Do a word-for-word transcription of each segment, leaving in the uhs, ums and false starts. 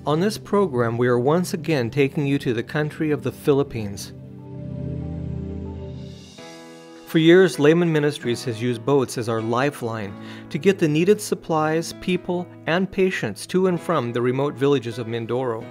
On this program, we are once again taking you to the country of the Philippines. For years, Layman Ministries has used boats as our lifeline to get the needed supplies, people, and patients to and from the remote villages of Mindoro.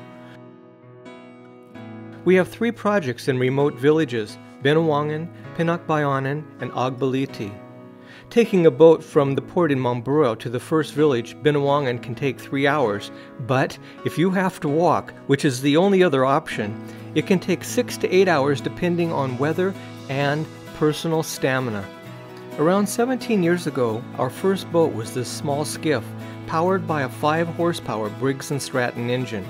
We have three projects in remote villages, Binawangan, Pinakbayanan, and Agbaliti. Taking a boat from the port in Mamburao to the first village, Binawangan, can take three hours, but if you have to walk, which is the only other option, it can take six to eight hours depending on weather and personal stamina. Around seventeen years ago, our first boat was this small skiff, powered by a five horsepower Briggs and Stratton engine.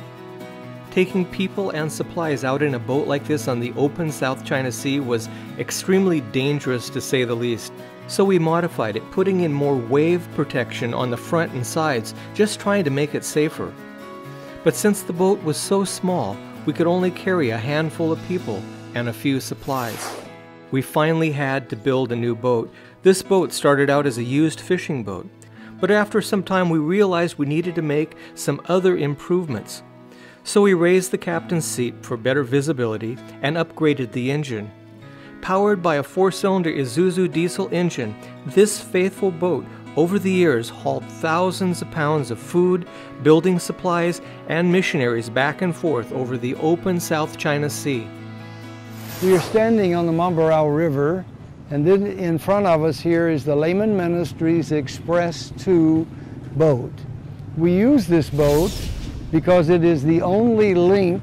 Taking people and supplies out in a boat like this on the open South China Sea was extremely dangerous, to say the least. So we modified it, putting in more wave protection on the front and sides, just trying to make it safer. But since the boat was so small, we could only carry a handful of people and a few supplies. We finally had to build a new boat. This boat started out as a used fishing boat, but after some time we realized we needed to make some other improvements. So we raised the captain's seat for better visibility and upgraded the engine. Powered by a four-cylinder Isuzu diesel engine, this faithful boat over the years hauled thousands of pounds of food, building supplies, and missionaries back and forth over the open South China Sea. We are standing on the Mamburao River, and then in front of us here is the Layman Ministries Express two boat. We use this boat because it is the only link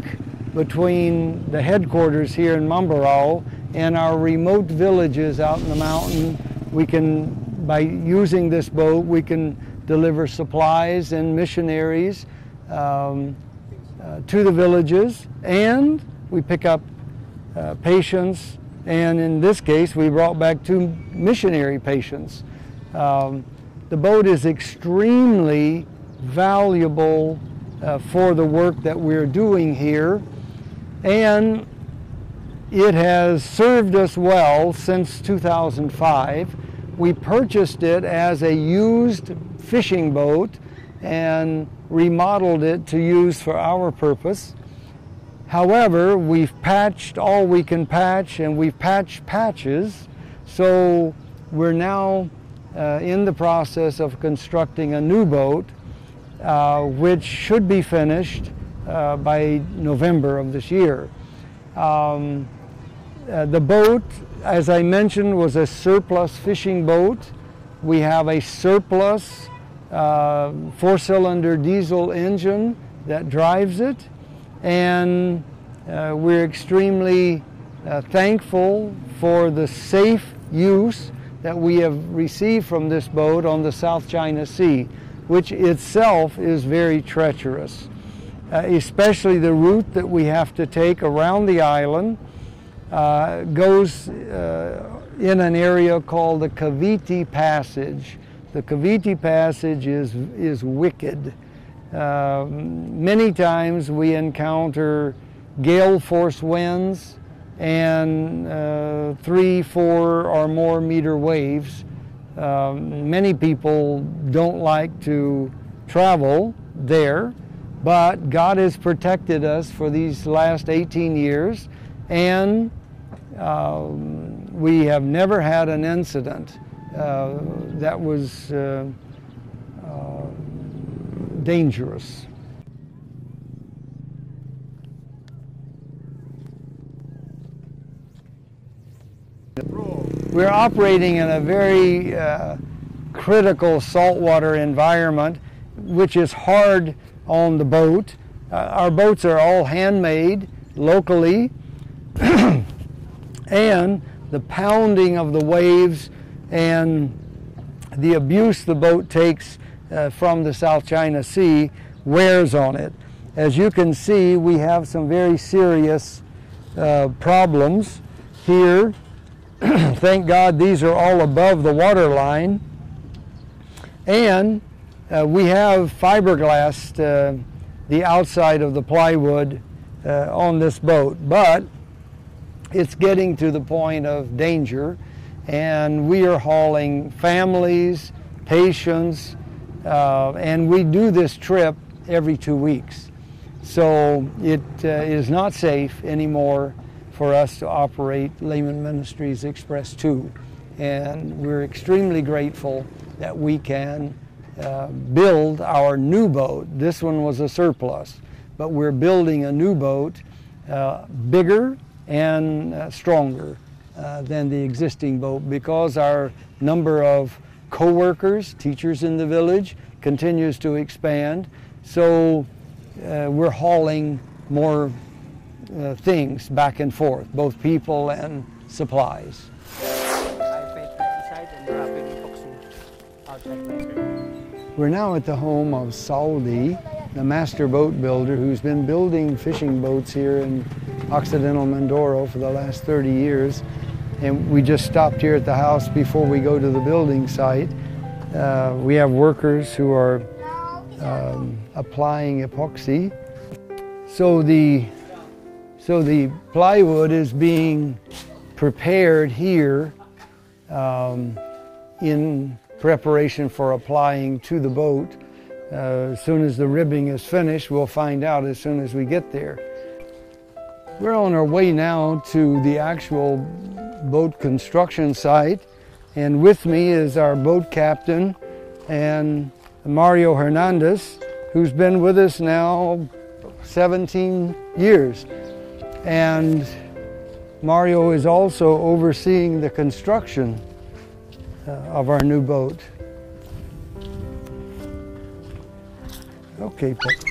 between the headquarters here in Mamburao and our remote villages out in the mountain. We can, by using this boat, we can deliver supplies and missionaries um, uh, to the villages, and we pick up uh, patients, and in this case we brought back two missionary patients. Um, the boat is extremely valuable uh, for the work that we're doing here, and it has served us well since two thousand five. We purchased it as a used fishing boat and remodeled it to use for our purpose. However, we've patched all we can patch, and we've patched patches, so we're now uh, in the process of constructing a new boat, uh, which should be finished uh, by November of this year. Um, Uh, the boat, as I mentioned, was a surplus fishing boat. We have a surplus uh, four-cylinder diesel engine that drives it, and uh, we're extremely uh, thankful for the safe use that we have received from this boat on the South China Sea, which itself is very treacherous, uh, especially the route that we have to take around the island. Uh, goes uh, in an area called the Cavite Passage. The Cavite Passage is, is wicked. Uh, many times we encounter gale force winds and uh, three, four or more meter waves. Uh, many people don't like to travel there, but God has protected us for these last eighteen years, and Uh, we have never had an incident uh, that was uh, uh, dangerous. We're operating in a very uh, critical saltwater environment, which is hard on the boat. Uh, our boats are all handmade locally. And the pounding of the waves and the abuse the boat takes uh, from the South China Sea wears on it. As you can see, we have some very serious uh, problems here. Thank God these are all above the water line. And uh, we have fiberglassed uh, the outside of the plywood uh, on this boat, but it's getting to the point of danger, and we are hauling families, patients, uh, and we do this trip every two weeks. So it uh, is not safe anymore for us to operate Layman Ministries Express two. And we're extremely grateful that we can uh, build our new boat. This one was a surplus, but we're building a new boat, uh, bigger and uh, stronger uh, than the existing boat, because our number of co-workers, teachers in the village, continues to expand. So uh, we're hauling more uh, things back and forth, both people and supplies. We're now at the home of Saudi, the master boat builder who's been building fishing boats here in Occidental Mindoro for the last thirty years. And we just stopped here at the house before we go to the building site. Uh, we have workers who are um, applying epoxy. So the, so the plywood is being prepared here um, in preparation for applying to the boat. Uh, as soon as the ribbing is finished, we'll find out as soon as we get there. We're on our way now to the actual boat construction site, and with me is our boat captain and Mario Hernandez, who's been with us now seventeen years. And Mario is also overseeing the construction uh, of our new boat. Okay, Pop.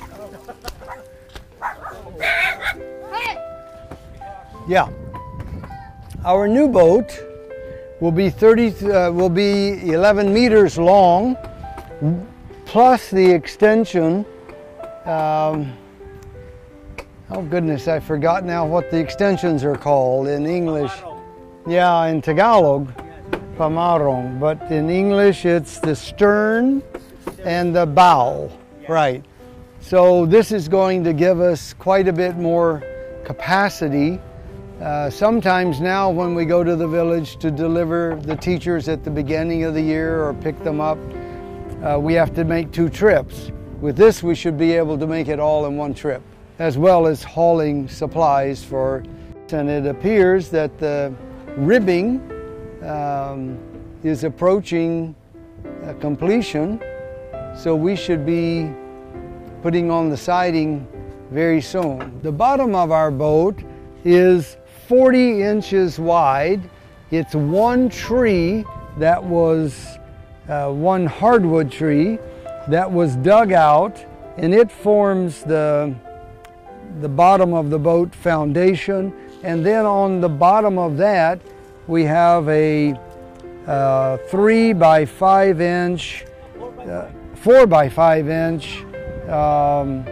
Yeah. Our new boat will be thirty, uh, will be eleven meters long, plus the extension. Um, oh goodness, I forgot now what the extensions are called in English. Yeah, in Tagalog, pamarong, but in English it's the stern and the bow, right? So this is going to give us quite a bit more capacity. Uh, sometimes now when we go to the village to deliver the teachers at the beginning of the year or pick them up, uh, we have to make two trips. With this we should be able to make it all in one trip, as well as hauling supplies for, and it appears that the ribbing um, is approaching uh, completion, so we should be putting on the siding very soon. The bottom of our boat is forty inches wide. It's one tree that was, uh, one hardwood tree that was dug out, and it forms the, the bottom of the boat foundation. And then on the bottom of that, we have a uh, three by five inch, uh, four by five inch um,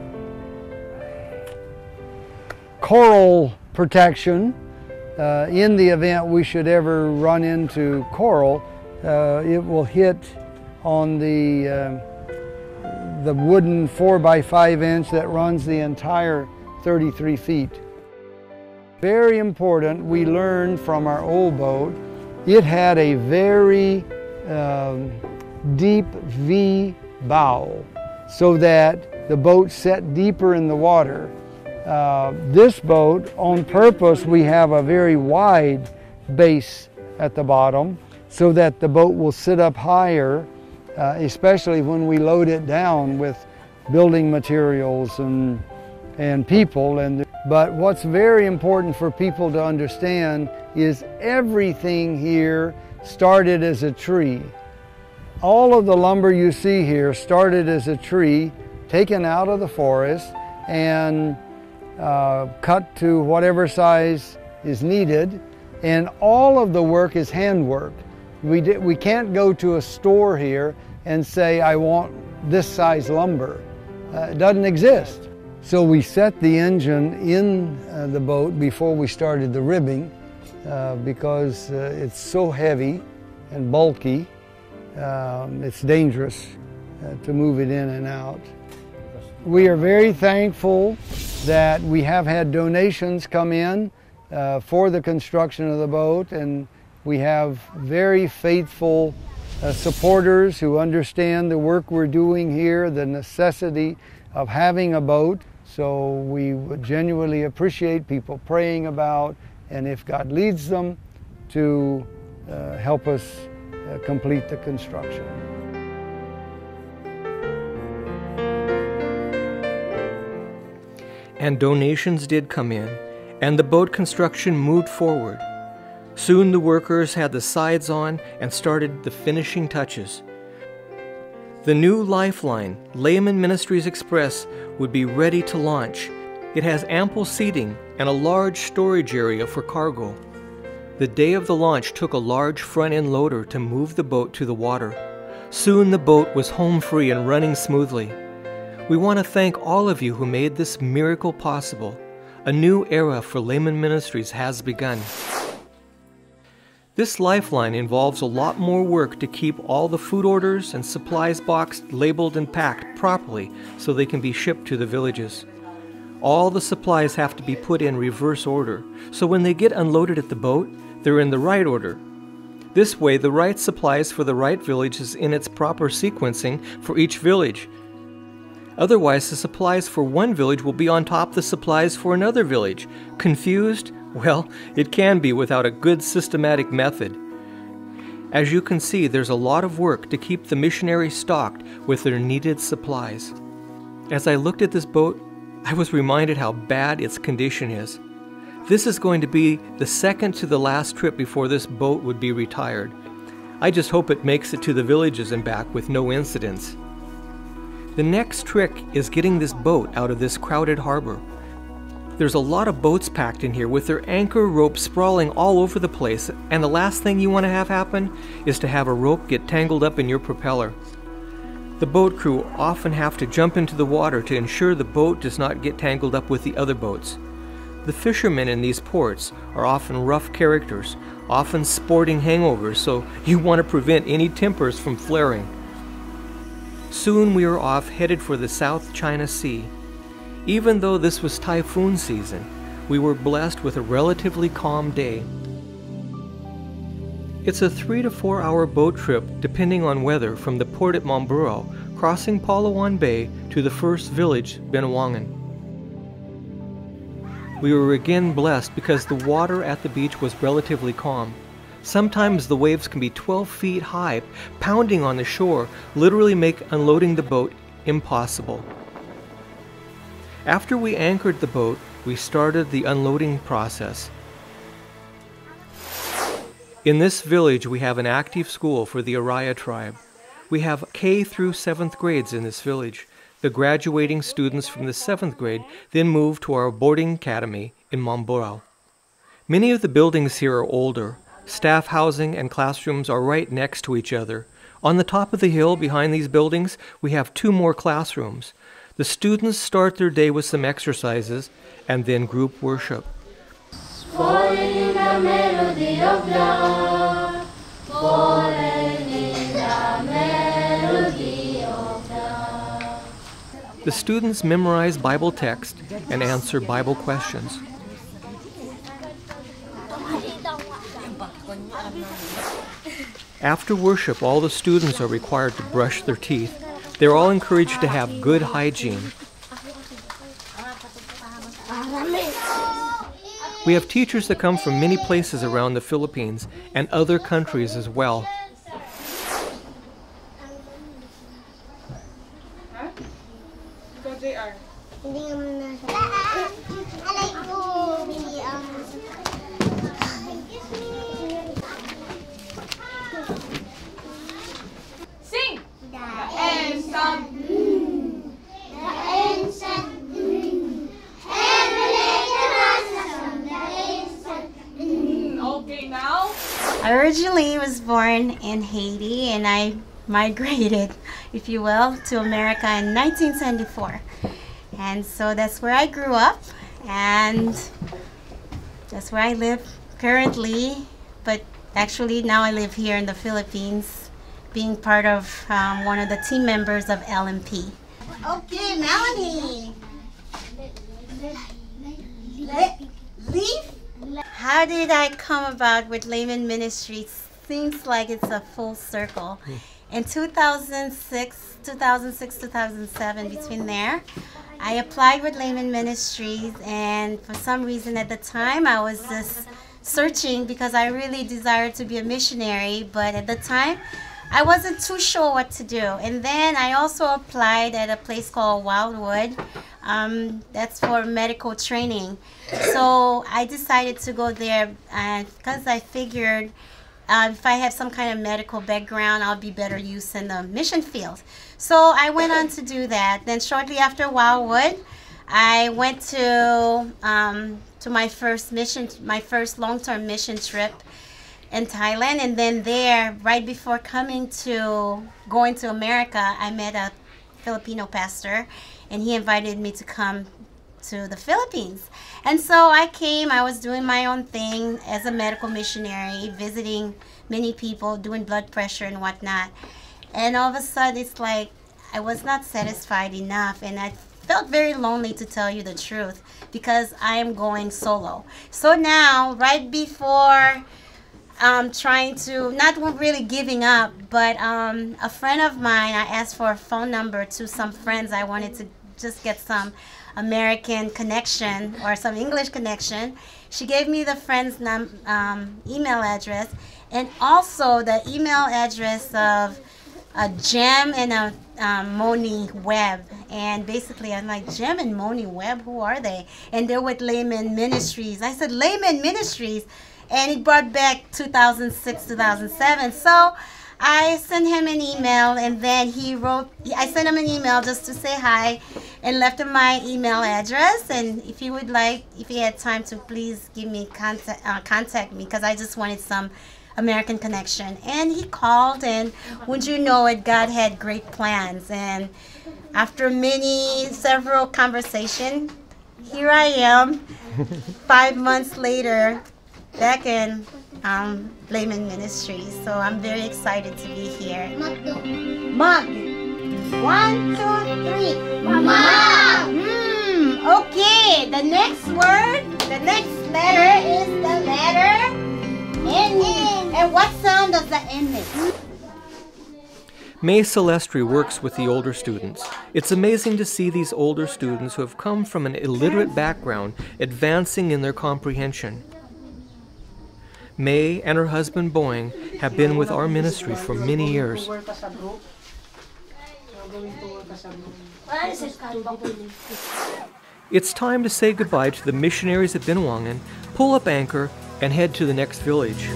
coral protection. Uh, in the event we should ever run into coral, uh, it will hit on the, uh, the wooden four by five inch that runs the entire thirty-three feet. Very important, we learned from our old boat, it had a very um, deep V bow, so that the boat set deeper in the water. Uh, this boat, on purpose, we have a very wide base at the bottom so that the boat will sit up higher, uh, especially when we load it down with building materials and, and people. And, but what's very important for people to understand is everything here started as a tree. All of the lumber you see here started as a tree taken out of the forest and Uh, cut to whatever size is needed, and all of the work is handwork. We, di we can't go to a store here and say, I want this size lumber. Uh, it doesn't exist. So we set the engine in uh, the boat before we started the ribbing uh, because uh, it's so heavy and bulky, um, it's dangerous uh, to move it in and out. We are very thankful that we have had donations come in uh, for the construction of the boat, and we have very faithful uh, supporters who understand the work we're doing here, the necessity of having a boat. So we would genuinely appreciate people praying about, and if God leads them, to uh, help us uh, complete the construction. And donations did come in, and the boat construction moved forward. Soon the workers had the sides on and started the finishing touches. The new Lifeline, Layman Ministries Express, would be ready to launch. It has ample seating and a large storage area for cargo. The day of the launch took a large front-end loader to move the boat to the water. Soon the boat was home free and running smoothly. We want to thank all of you who made this miracle possible. A new era for Layman Ministries has begun. This Lifeline involves a lot more work to keep all the food orders and supplies boxed, labeled, and packed properly so they can be shipped to the villages. All the supplies have to be put in reverse order, so when they get unloaded at the boat, they're in the right order. This way, the right supplies for the right village is in its proper sequencing for each village. Otherwise, the supplies for one village will be on top of the supplies for another village. Confused? Well, it can be without a good systematic method. As you can see, there's a lot of work to keep the missionaries stocked with their needed supplies. As I looked at this boat, I was reminded how bad its condition is. This is going to be the second to the last trip before this boat would be retired. I just hope it makes it to the villages and back with no incidents. The next trick is getting this boat out of this crowded harbor. There's a lot of boats packed in here with their anchor ropes sprawling all over the place, and the last thing you want to have happen is to have a rope get tangled up in your propeller. The boat crew often have to jump into the water to ensure the boat does not get tangled up with the other boats. The fishermen in these ports are often rough characters, often sporting hangovers, so you want to prevent any tempers from flaring. Soon we are off headed for the South China Sea. Even though this was typhoon season, we were blessed with a relatively calm day. It's a three to four hour boat trip depending on weather from the port at Momburao, crossing Palawan Bay to the first village, Binawangan. We were again blessed because the water at the beach was relatively calm. Sometimes the waves can be twelve feet high, pounding on the shore, literally make unloading the boat impossible. After we anchored the boat, we started the unloading process. In this village, we have an active school for the Araya tribe. We have K through seventh grades in this village. The graduating students from the seventh grade then move to our boarding academy in Momburao. Many of the buildings here are older. Staff housing and classrooms are right next to each other. On the top of the hill behind these buildings, we have two more classrooms. The students start their day with some exercises and then group worship. Falling in the melody of love, falling in the melody of love. The students memorize Bible text and answer Bible questions. After worship, all the students are required to brush their teeth. They're all encouraged to have good hygiene. We have teachers that come from many places around the Philippines and other countries as well. Sing! Daensang, mm. Daensang, mm. Okay, now? I originally was born in Haiti, and I migrated, if you will, to America in nineteen seventy-four. And so that's where I grew up, and that's where I live currently. But actually now I live here in the Philippines, being part of um, one of the team members of L M P. Okay, Melanie. Leaf? How did I come about with Layman Ministries? Seems like it's a full circle. In two thousand six, two thousand six, two thousand seven, between there, I applied with Lifeline Ministries, and for some reason at the time I was just searching because I really desired to be a missionary, but at the time I wasn't too sure what to do. And then I also applied at a place called Wildwood. Um, that's for medical training. So I decided to go there because I figured uh, if I have some kind of medical background, I'll be better used in the mission field. So I went on to do that. Then shortly after Wildwood, I went to um, to my first mission, my first long-term mission trip in Thailand, and then there, right before coming to going to America, I met a Filipino pastor, and he invited me to come to the Philippines. And so I came. I was doing my own thing as a medical missionary, visiting many people, doing blood pressure and whatnot. And all of a sudden, it's like I was not satisfied enough, and I felt very lonely, to tell you the truth, because I am going solo. So now, right before um, trying to, not really giving up, but um, a friend of mine, I asked for a phone number to some friends. I wanted to just get some American connection or some English connection. She gave me the friend's num um, email address, and also the email address of a Jem and a um, Moni Webb. And basically I'm like, Jem and Moni Webb, who are they? And they're with Lifeline Ministries. I said, Lifeline Ministries? And it brought back two thousand six, two thousand seven. So I sent him an email, and then he wrote, I sent him an email just to say hi, and left him my email address. And if he would like, if he had time to please give me contact, uh, contact me, because I just wanted some American connection. And he called, and would you know it, God had great plans. And after many, several conversations, here I am, five months later, back in um, Lifeline Ministries. So I'm very excited to be here. Mug. One, two, three. Mug. Hmm. Okay. The next word, the next letter is the letter N. And what sound does the N make? May Celestri works with the older students. It's amazing to see these older students who have come from an illiterate background advancing in their comprehension. May and her husband Boeing have been with our ministry for many years. It's time to say goodbye to the missionaries at Binawangan, pull up anchor, and head to the next village.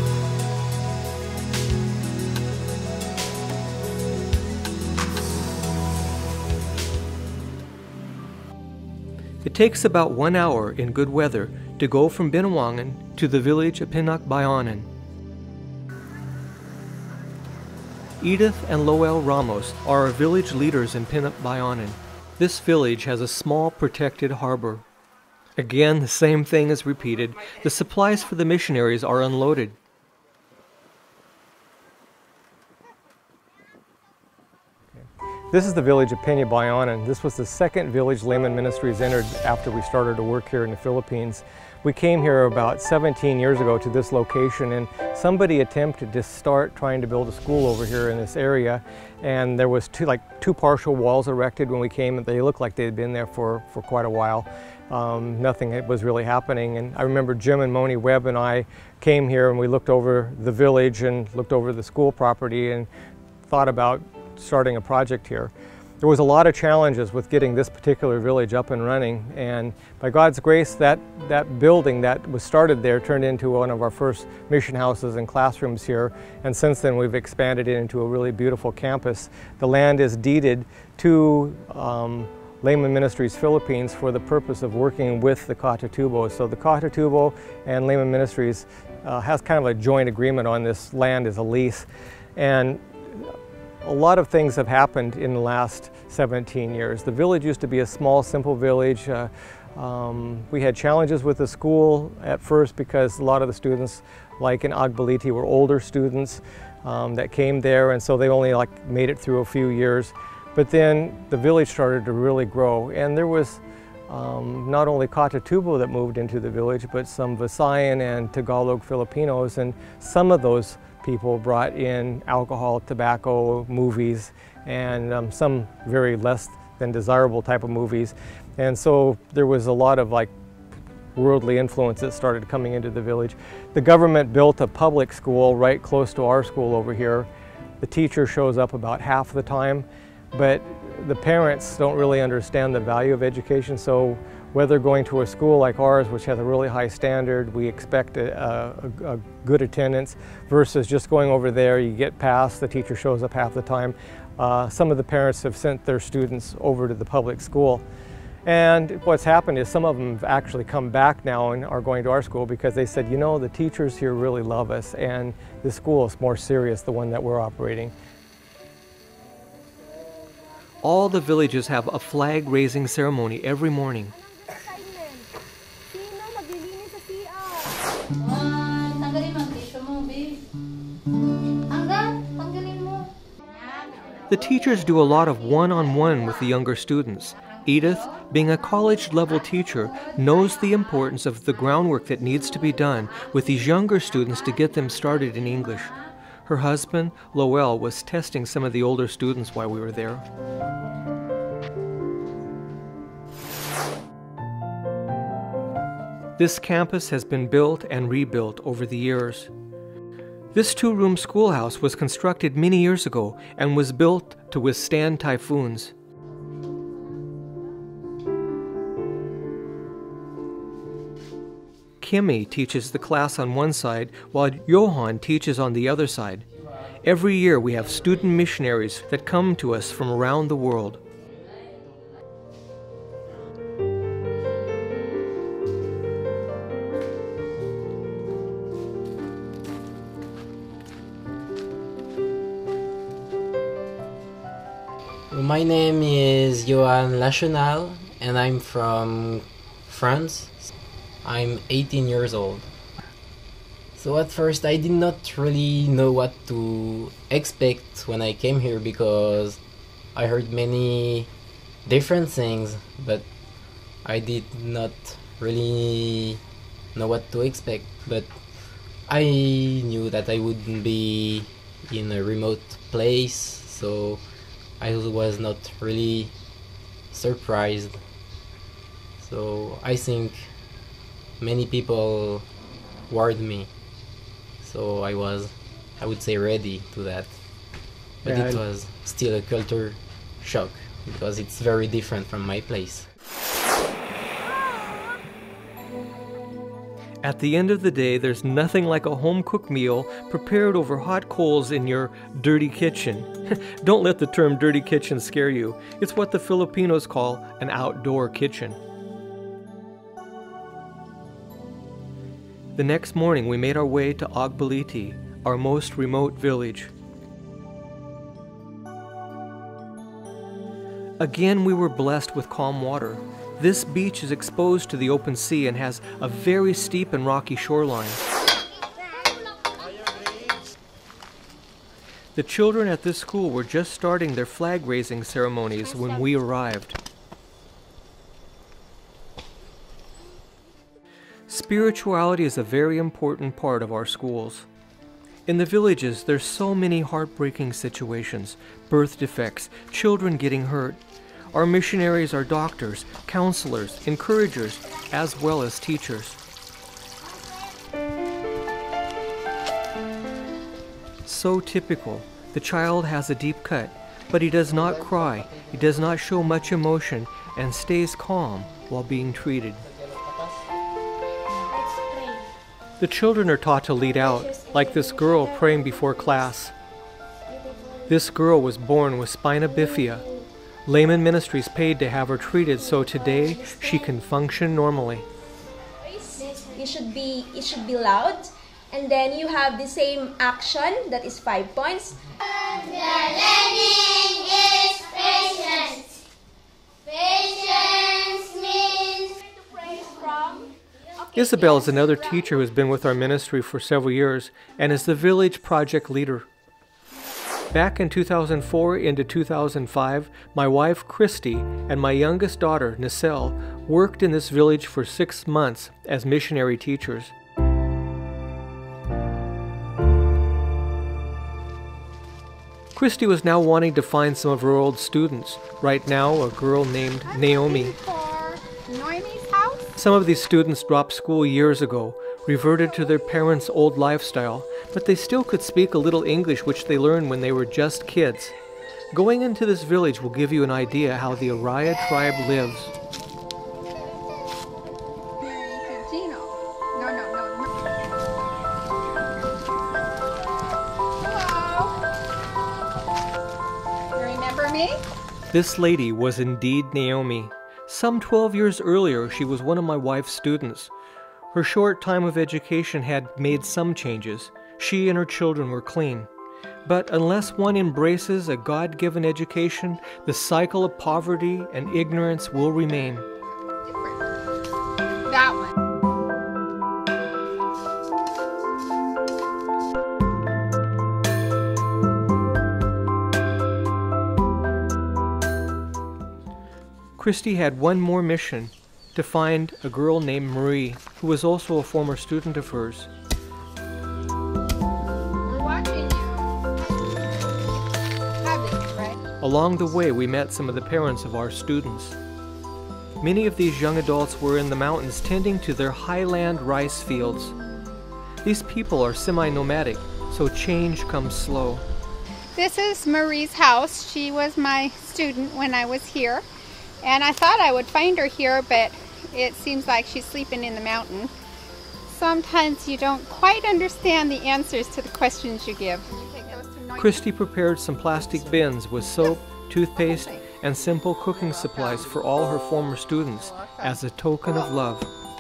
It takes about one hour in good weather to go from Binawangan to the village of Pinakbayanan. Edith and Lowell Ramos are our village leaders in Pinakbayanan. This village has a small protected harbor. Again, the same thing is repeated. The supplies for the missionaries are unloaded. This is the village of Pinakbayanan. This was the second village Lifeline Ministries entered after we started to work here in the Philippines. We came here about seventeen years ago to this location, and somebody attempted to start trying to build a school over here in this area, and there was two, like two partial walls erected when we came, and they looked like they had been there for, for quite a while. Um, nothing was really happening, and I remember Jim and Moni Webb and I came here and we looked over the village and looked over the school property and thought about starting a project here. There was a lot of challenges with getting this particular village up and running, and by God's grace, that, that building that was started there turned into one of our first mission houses and classrooms here, and since then we've expanded it into a really beautiful campus. The land is deeded to um, Lifeline Ministries Philippines for the purpose of working with the Katutubos. So the Katutubo and Lifeline Ministries uh, has kind of a joint agreement on this land as a lease, and a lot of things have happened in the last seventeen years. The village used to be a small, simple village. Uh, um, we had challenges with the school at first because a lot of the students, like in Agbaliti, were older students um, that came there, and so they only like made it through a few years. But then the village started to really grow, and there was um, not only Katutubo that moved into the village, but some Visayan and Tagalog Filipinos, and some of those people brought in alcohol, tobacco, movies, and um, some very less than desirable type of movies. And so there was a lot of like worldly influence that started coming into the village. The government built a public school right close to our school over here. The teacher shows up about half the time, but the parents don't really understand the value of education. So whether going to a school like ours, which has a really high standard, we expect a, a, a good attendance, versus just going over there, you get past, the teacher shows up half the time. Uh, some of the parents have sent their students over to the public school. And what's happened is some of them have actually come back now and are going to our school because they said, you know, the teachers here really love us and the school is more serious, the one that we're operating. All the villages have a flag-raising ceremony every morning. The teachers do a lot of one-on-one with the younger students. Edith, being a college-level teacher, knows the importance of the groundwork that needs to be done with these younger students to get them started in English. Her husband, Lowell, was testing some of the older students while we were there. This campus has been built and rebuilt over the years. This two-room schoolhouse was constructed many years ago and was built to withstand typhoons. Kimmy teaches the class on one side, while Johan teaches on the other side. Every year we have student missionaries that come to us from around the world. My name is Johan Lachenal and I'm from France. I'm eighteen years old. So at first I did not really know what to expect when I came here because I heard many different things, but I did not really know what to expect. But I knew that I wouldn't be in a remote place, so I was not really surprised. So I think many people warned me, so I was, I would say, ready to that. But yeah, it was still a culture shock because it's very different from my place. At the end of the day, there's nothing like a home-cooked meal prepared over hot coals in your dirty kitchen. Don't let the term dirty kitchen scare you. It's what the Filipinos call an outdoor kitchen. The next morning, we made our way to Agbaliti, our most remote village. Again, we were blessed with calm water. This beach is exposed to the open sea and has a very steep and rocky shoreline. The children at this school were just starting their flag-raising ceremonies when we arrived. Spirituality is a very important part of our schools. In the villages, there's so many heartbreaking situations, birth defects, children getting hurt. Our missionaries are doctors, counselors, encouragers, as well as teachers. So typical. The child has a deep cut, but he does not cry, he does not show much emotion, and stays calm while being treated. The children are taught to lead out, like this girl praying before class. This girl was born with spina bifida. Layman Ministries paid to have her treated, so today she can function normally. You should be, it should be loud, and then you have the same action, that is five points. The learning is patience. Patience means to pray from. Isabel is another teacher who has been with our ministry for several years and is the village project leader. Back in two thousand four into two thousand five, my wife Christy and my youngest daughter Nicelle worked in this village for six months as missionary teachers. Christy was now wanting to find some of her old students. Right now, a girl named Naomi. For Noemi's house? Some of these students dropped school years ago, reverted to their parents' old lifestyle, but they still could speak a little English which they learned when they were just kids. Going into this village will give you an idea how the Araya tribe lives. Gino. No, no, no, no. Hello. You remember me? This lady was indeed Naomi. Some twelve years earlier, she was one of my wife's students. Her short time of education had made some changes. She and her children were clean. But unless one embraces a God-given education, the cycle of poverty and ignorance will remain. Different. That one. Christy had one more mission, to find a girl named Marie, who was also a former student of hers. We're watching you. Happy, right? Along the way, we met some of the parents of our students. Many of these young adults were in the mountains tending to their highland rice fields. These people are semi-nomadic, so change comes slow. This is Marie's house. She was my student when I was here. And I thought I would find her here, but it seems like she's sleeping in the mountain. Sometimes you don't quite understand the answers to the questions you give. Christy prepared some plastic bins with soap, toothpaste, and simple cooking supplies for all her former students as a token of love.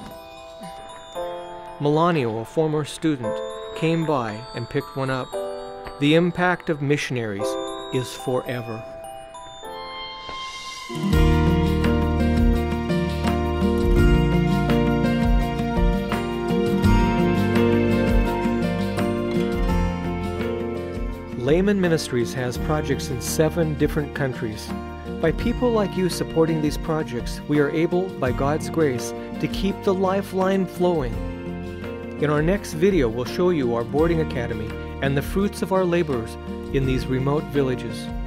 Melanio, a former student, came by and picked one up. The impact of missionaries is forever. Layman Ministries has projects in seven different countries. By people like you supporting these projects, we are able, by God's grace, to keep the Lifeline flowing. In our next video, we'll show you our boarding academy and the fruits of our labors in these remote villages.